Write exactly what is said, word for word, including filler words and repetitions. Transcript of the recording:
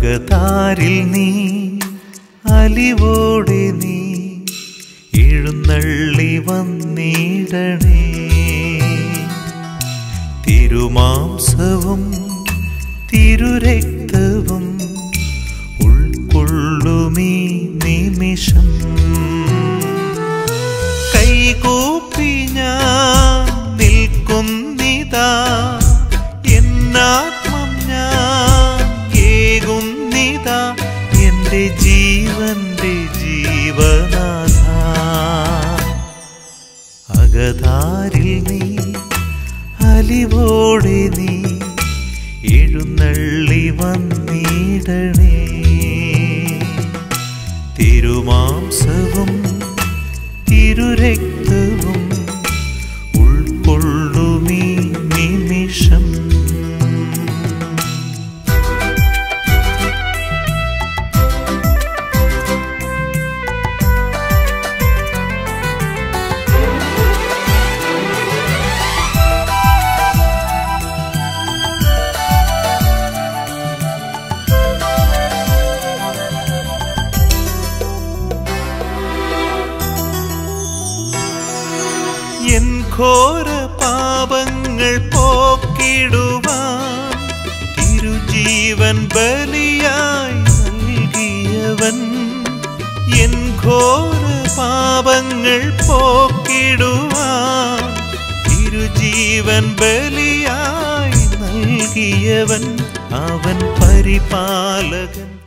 അകതാരിൽ നീ അലിവോടെ നീ എഴുന്നള്ളി വന്നിടണേ. തിരുമാംസവും തിരുരക്തവും ഉൾക്കൊള്ളുമീ നിമിഷം കൈകൂപ്പി ഞാൻ നിൽക്കുന്നിതാ. എന്നാത്മം ഞാൻ ഏകുന്നിതാ എൻ്റെ ജീവന്റെ ജീവനാഥ. അകതാരിൽ നീ അലിവോടെ നീ എഴുന്നള്ളി വന്നിടണേ. തിരുമാംസവും തിരുരക്തവും ഉൾക്കൊള്ളുമീ നിമിഷം. എൻ ഘോര പാപങ്ങൾ പോക്കിടുവാൻ തിരുജീവൻ ബലിയായി നൽകിയവൻ. എൻ ഘോര പാപങ്ങൾ പോക്കിടുവാൻ തിരുജീവൻ ബലിയായി നൽകിയവൻ. അവൻ പരിപാലകൻ